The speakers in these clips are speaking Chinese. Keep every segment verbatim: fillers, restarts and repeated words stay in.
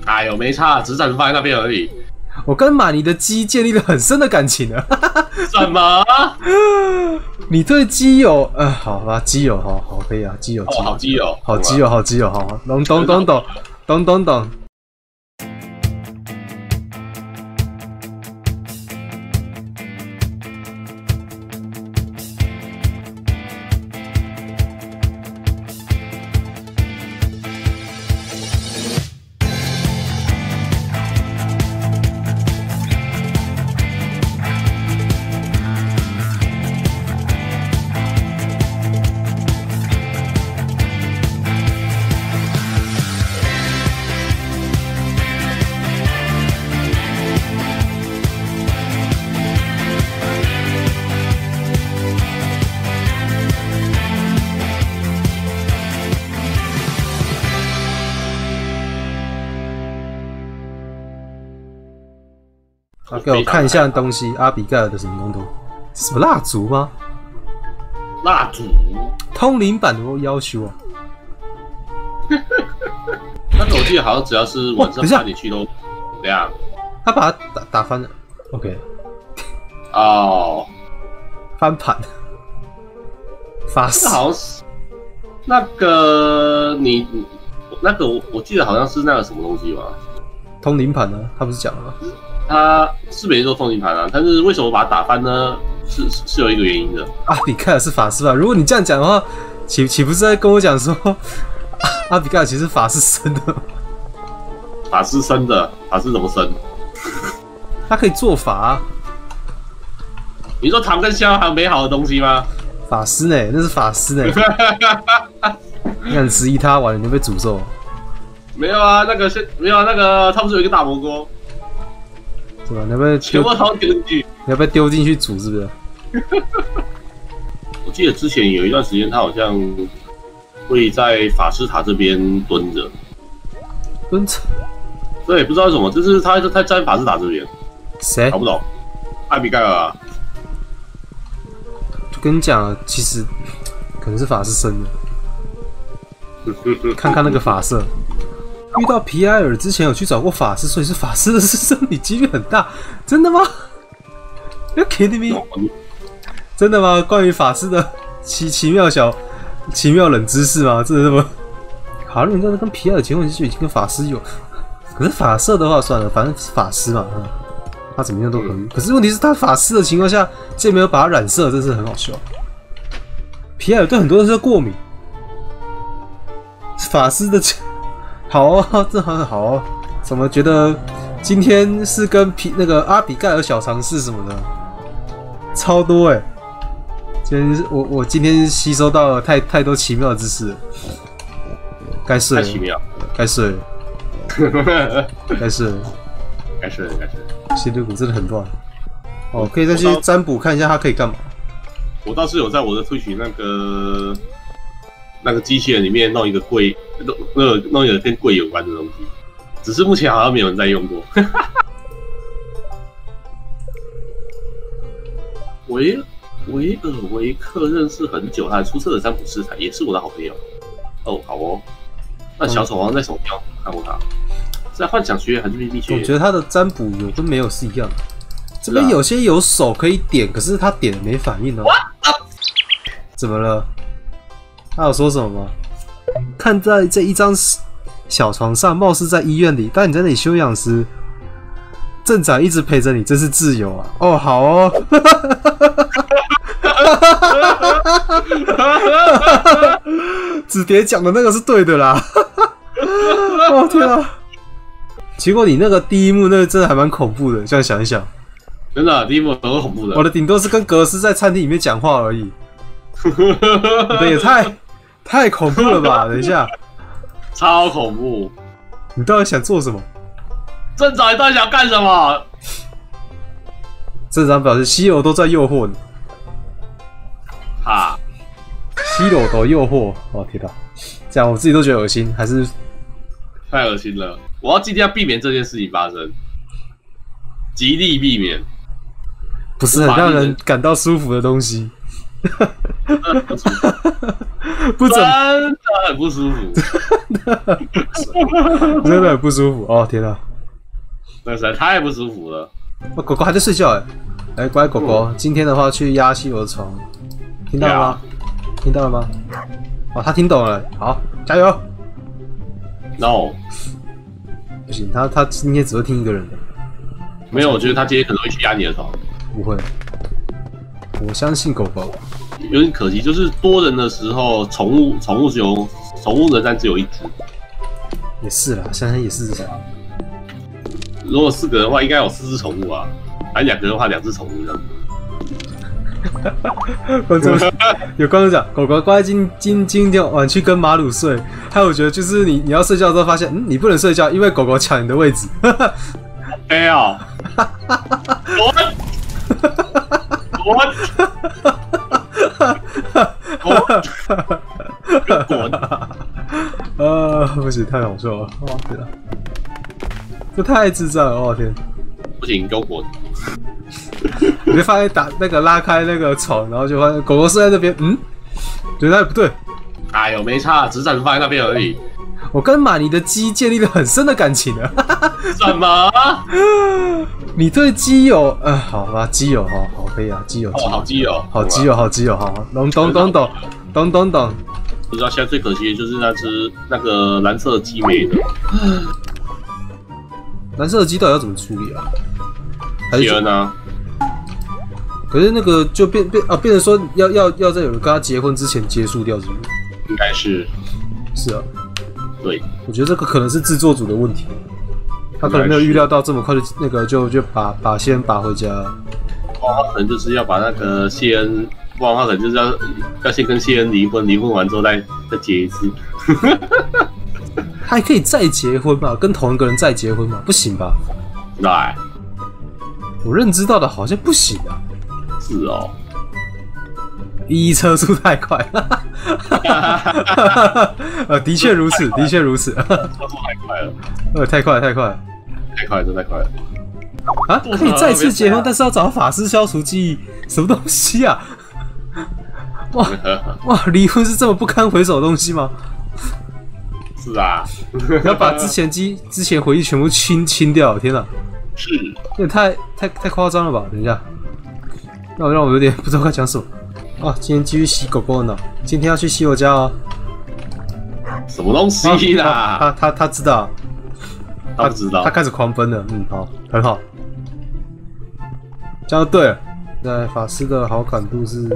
哎呦，没差，只是暂时放在那边而已。 我跟马尼的鸡建立了很深的感情了。 什么？ 你对基友，呃，好吧，基友，好好可以啊，基友， 哦，好基友， 好基友，好基友，好，懂懂懂懂懂懂懂。啊，给我看一下东西，阿比盖尔的什么东东？什么蜡烛吗？ 蜡烛？ 通灵版的要求啊？ 那个我记得好像只要是晚上八点去都怎样？ 他把它打打翻了 ，OK。 哦， 翻盘。发誓。 好像是那个你那个我我记得好像是那个什么东西吧？ 通灵盘呢？他不是讲了吗？ 他是没做通灵盘啊，但是为什么把它打翻呢？是是是有一个原因的。 阿比盖尔是法师吧？如果你这样讲的话，岂岂不是在跟我讲说，阿比盖尔其实法师生的？ 法师生的，法师怎么生？ 他可以做法、啊。 你说糖跟香还有美好的东西吗？ 法师呢？那是法师呢。你敢质疑他，完了你就被诅咒。 没有啊，那个是没有啊，那个他不是有一个大魔锅？ 是吧？你要不要全部都丢进去？ 你要不要丢进去煮？是不是？ 我记得之前有一段时间，他好像会在法师塔这边蹲着， 蹲着。 对，不知道为什么，就是他他在法师塔这边。 谁？ 搞不懂。艾比盖尔啊。 就跟你讲，其实可能是法师生的。看看那个发色。遇到皮埃尔之前有去找过法师，所以是法师的生理几率很大，真的吗 ？You kidding me？ 真的吗？关于法师的奇奇妙小、奇妙冷知识吗？真的这么？好像你这跟皮埃尔结婚就已经跟法师有，可是发色的话算了，反正法师嘛，嗯，他怎么样都可以。嗯、可是问题是他法师的情况下，竟然没有把他染色，真是很好笑。皮埃尔对很多东西都过敏，法师的。好哦，这很好哦。怎么觉得今天是跟皮那个阿比盖尔小尝试什么的，超多哎、欸！今天我我今天吸收到了太太多奇妙的知识了，该睡了， 太奇妙， 该睡了，该睡了， 该睡了，该睡了。 心率骨真的很乱。哦，可以再去占卜看一下它可以干嘛。 我倒是有在我的推取那个。那个机器人里面弄一个柜，弄弄弄一个跟柜有关的东西，只是目前好像没有人在用过。维维尔维克认识很久，他出色的占卜师，也是我的好朋友。哦，好哦。那小丑好像在什么地方看过他？是在幻想学院还是秘密学院？ 我觉得他的占卜有跟没有是一样的。这边有些有手可以点，可是他点了没反应呢、啊。怎么了？他有说什么吗？看在这一张小床上，貌似在医院里，但你在那里休养时，镇长一直陪着你，真是自由啊！哦，好哦。子蝶讲的那个是对的啦。哦天啊！结果你那个第一幕那个真的还蛮恐怖的，这样想一想， 真的、啊、第一幕很恐怖的。 我的顶多是跟格斯在餐厅里面讲话而已。你的也太太恐怖了吧！等一下， 超恐怖！ 你到底想做什么？ 镇长，你到底想干什么？ 镇长表示希罗都在诱惑你。 哈， 希罗都诱惑，我天哪！这样我自己都觉得恶心，还是太恶心了！我要尽量避免这件事情发生，极力避免。 不是很让人感到舒服的东西。 不怎么真的很不舒服， 真的很不舒服哦！天哪， 那实在太不舒服了。 哦，狗狗还在睡觉哎！哎，乖狗狗，今天的话去压西罗床，听到了吗？听到了吗？哦，他听懂了，好，加油 ！No， 不行，他他今天只会听一个人的。 没有，我觉得他今天可能会去压你的床。 不会，我相信狗狗。 有点可惜，就是多人的时候，宠物宠物只有宠物人但只有一只。 也是啦，想想也是这样。 如果四个人的话，应该有四只宠物啊，还两个人的话，两只宠物这样。 观众有观众讲，狗狗乖，今今今天晚去跟马鲁睡。还有我觉得就是你你要睡觉之后发现，嗯，你不能睡觉，因为狗狗抢你的位置。 哎呀，滚！滚！滚！滚！ 啊，不行，太好笑了！哇天啊，这太智障了！哦天， 不行，给我滚！ 你就发现打那个拉开那个床，然后就发现狗狗睡在那边，嗯，觉得那不对。 哎呦，没差，只是放在那边而已。 我跟马尼的鸡建立了很深的感情了。 什么？ 你对基友，呃，好吧，基友，好好可以啊，基友， 哦，好基友， 好基友，好基友，好，懂懂懂懂懂懂懂。 你知道现在最可惜的就是那只那个蓝色鸡没了。 蓝色的鸡到底要怎么处理啊？还是呢？ 可是那个就变变啊，变成说要要要在有人跟他结婚之前结束掉，是不是？ 应该是。 是啊。 对， 我觉得这个可能是制作组的问题，他可能没有预料到这么快就那个就就把把谢恩拔回家。 哦，他可能就是要把那个谢恩，不然他可能就是要要先跟谢恩离婚，离婚完之后再再结一次。 还可以再结婚吧？跟同一个人再结婚吗？不行吧？ 来， 我认知到的好像不行啊。 是哦。 一车速太快，呃，的确如此，的确如此。车速太快了， 呃，太快了，太快了， 太快了，真太快了。 啊，可以再次结婚，但是要找法师消除记忆，什么东西啊？哇哇，离婚是这么不堪回首的东西吗？ 是啊， 要把之前记之前回忆全部清清掉，天哪！ 是， 有点太太太夸张了吧？等一下，让我让我有点不知道该讲什么。啊，今天继续洗狗狗呢。今天要去洗我家哦。 什么东西啦？ 啊、他他他知道， 他不知道， 他开始狂奔了。嗯，好，很好，这样就对了。在法师的好感度是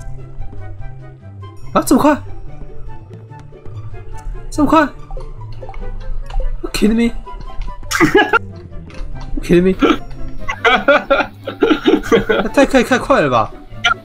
啊，这么快，这么快 ？You kidding me? You kidding me? 太太太快了吧？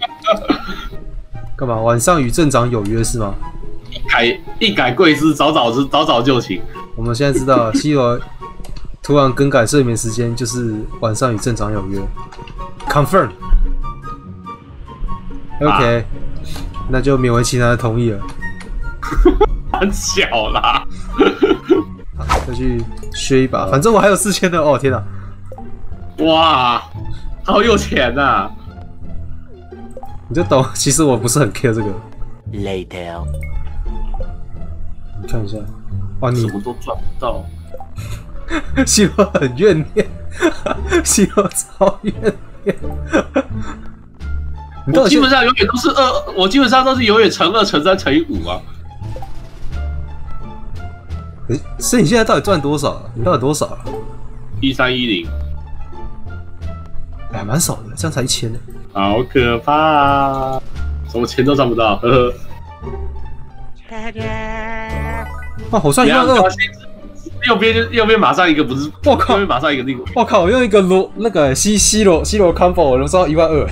干嘛？晚上与镇长有约是吗？ 一改一改贵司，早早早早就寝。 我们现在知道西罗突然更改睡眠时间，就是晚上与镇长有约。Confirm。OK，、啊、那就勉为其难的同意了。 很小啦。 好，再去削一把，反正我还有四千的哦！天哪！ 哇，好有钱呐、啊！ 你就懂，其实我不是很 care 这个。 Later， 你看一下，哇，你什么都赚不到。 希罗很怨念，希罗超怨念。你我基本上永远都是二，我基本上都是永远乘二、乘三、乘以五啊。 诶，所以你现在到底赚多少、啊？你到底多少了、啊？ 一三一零， 还蛮少的，这样才一千呢。 好可怕啊！什么钱都赚不到，呵呵。 哇，我算一万二。 右边就右边马上一个不是， 我靠， 右边马上一个另外。 我靠，我用一个罗那个西西罗西罗 combo， 我能收到一万二。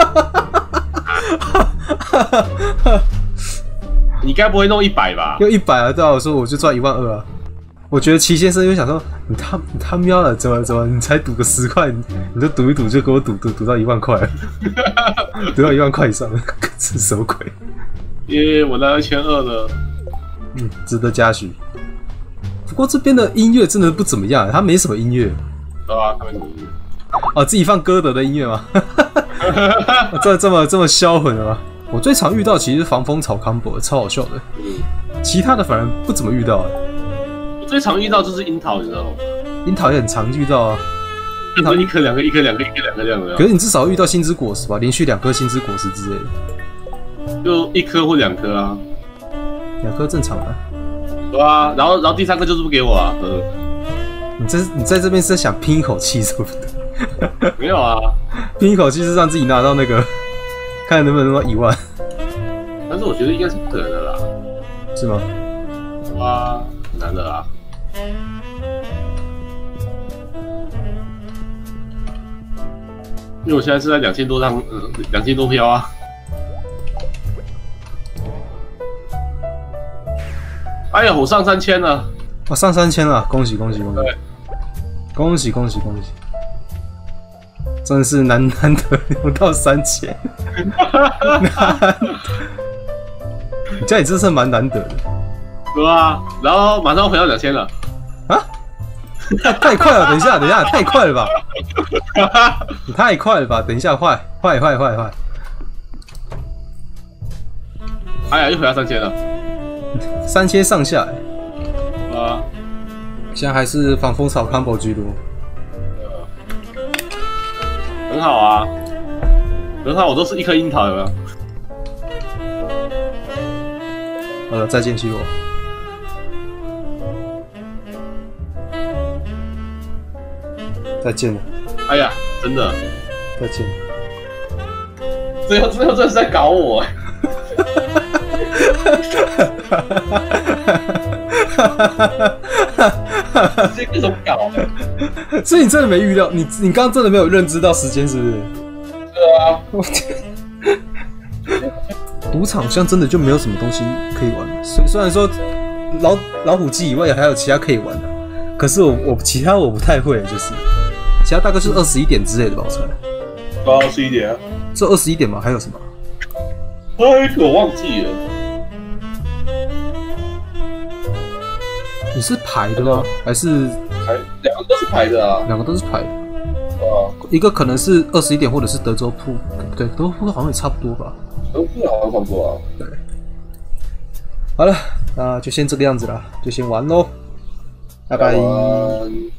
你该不会弄一百吧？ 用一百啊，对啊，我说我就赚一万二啊。我觉得齐先生就想说，你他你他喵了，怎么怎么，你才赌个十块，你你就赌一赌就给我赌赌赌到一万块，赌到一万块以上，这是什么鬼？ 耶，我拿一千二了， 嗯，值得嘉许。不过这边的音乐真的不怎么样，它没什么音乐。 对啊，他们音乐。 哦，自己放歌德的音乐吗？这这么这么销魂了吗？ 我最常遇到其实是防风草 combo， 超好笑的。 嗯， 其他的反而不怎么遇到、欸。 我最常遇到就是樱桃，你知道吗？ 樱桃也很常遇到啊。 樱桃一颗两颗，一颗两颗，一颗两颗这样的。 可是你至少遇到星之果实吧，连续两颗星之果实之类的。 就一颗或两颗啊。 两颗正常的。 对啊，然后然后第三颗就是不给我啊。呃， 你这你在这边是在想拼一口气是不是？ 没有啊， 拼一口气是让自己拿到那个，看能不能拿到一万。 但是我觉得应该是不可能的啦。 是吗？ 哇，很难的啊。因为我现在是在两千多张，呃，两千多票啊。哎呀，我上三千了！ 我、哦、上三千了，恭喜恭喜恭喜！恭喜恭喜恭喜！真的是难难得用到三千，难得！你家里真是蛮难得的。 对啊，然后马上回到两千了。 啊？太太快了！等一下，等一下，太快了吧！你太快了吧！等一下，坏坏坏坏坏！ 哎呀，又回到三千了。 三千上下、欸， 啊， 现在还是防风草 combo 居多， 很好啊，很好，我都是一颗樱桃，有没有？ 呃，再见，七罗，再见了， 哎呀，真的， 再见了， 最后最后真的是在搞我、欸。这个怎么搞的？ 所以你真的没预料，你你刚刚真的没有认知到时间，是不是？ 对啊， 我赌场好像真的就没有什么东西可以玩了。虽虽然说老老虎机以外还有其他可以玩的，可是我我其他我不太会，就是其他大概是二十一点之类的吧，我猜。 到二十一点啊？ 这二十一点吗？还有什么？ 哎，我忘记了。 你是排的吗？还是排？两个都是排的啊。 两个都是排的。 啊， 一个可能是二十一点，或者是德州铺，不对，德州铺好像也差不多吧。 德州铺好像差不多啊。 对。好了，那就先这个样子了，就先玩喽，拜拜。